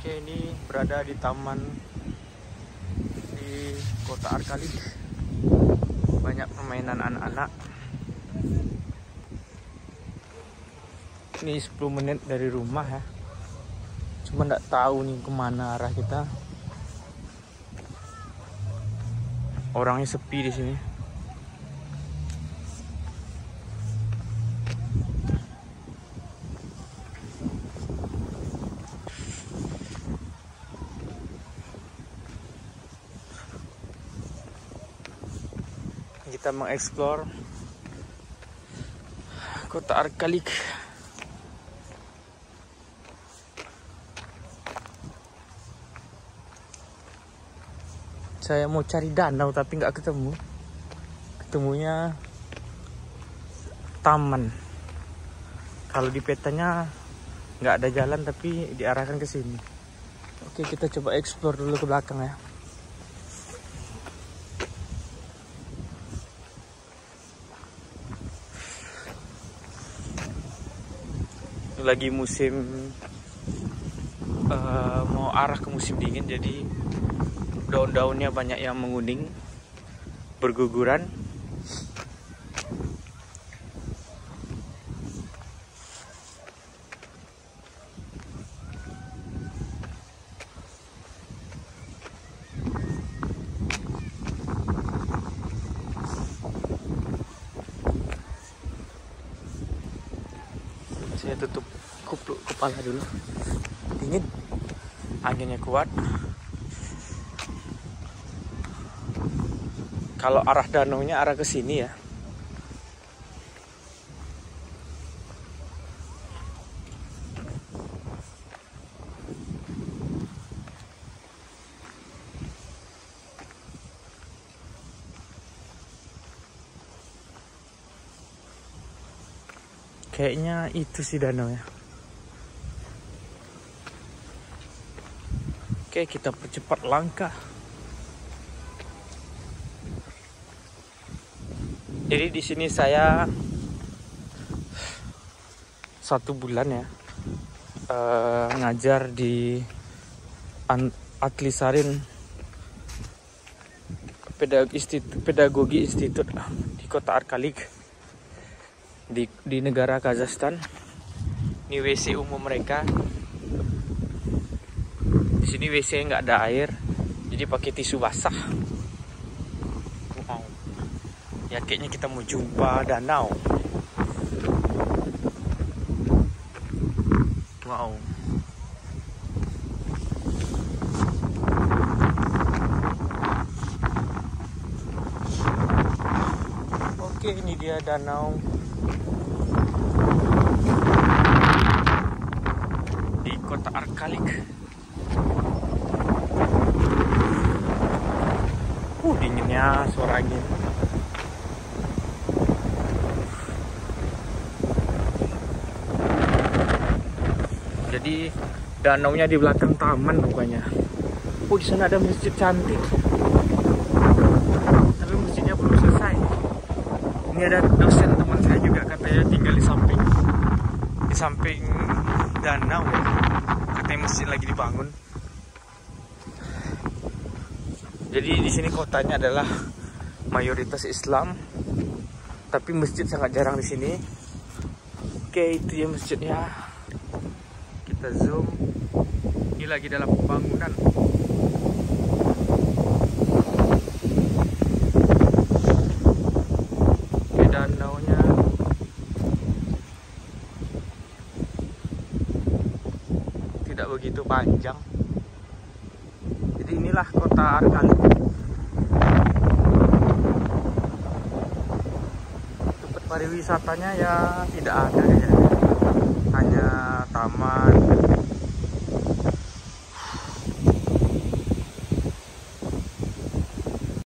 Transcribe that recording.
Oke, ini berada di taman di Kota Arkalik. Banyak permainan anak-anak. Ini 10 menit dari rumah ya. Cuma nggak tahu nih kemana arah kita. Orangnya sepi di sini. Kita mengeksplor Kota Arkalik. Saya mau cari danau tapi nggak ketemu. Ketemunya taman. Kalau di petanya nggak ada jalan tapi diarahkan ke sini. Oke, kita coba eksplor dulu ke belakang ya. Lagi musim mau arah ke musim dingin, jadi daun-daunnya banyak yang menguning, berguguran. Saya tutup kepala dulu, dingin, anginnya kuat. Kalau arah danaunya arah ke sini ya. Kayaknya itu sih danau ya. Oke, kita percepat langkah. Jadi di sini saya 1 bulan ya ngajar di Atlisarin Pedagogi Institute di Kota Arkalik di negara Kazakhstan. Ini WC umum mereka. Di sini WC nggak ada air, jadi pakai tisu basah. Wow. Ya kayaknya kita mau jumpa danau. Wow. Oke, ini dia danau di Kota Arkalik. Dinginnya suara angin. Jadi danaunya di belakang taman rupanya. Oh, di sana ada masjid cantik. Tapi masjidnya belum selesai. Ini ada dosen teman saya juga, katanya tinggal di samping danau. Katanya masjid lagi dibangun. Jadi di sini kotanya adalah mayoritas Islam, tapi masjid sangat jarang di sini. Oke, itu ya masjidnya. Kita zoom. Ini lagi dalam pembangunan. Oke, danaunya. Tidak begitu panjang. Jadi inilah Kota Arkalik. Tempat pariwisatanya ya tidak ada ya. Hanya taman.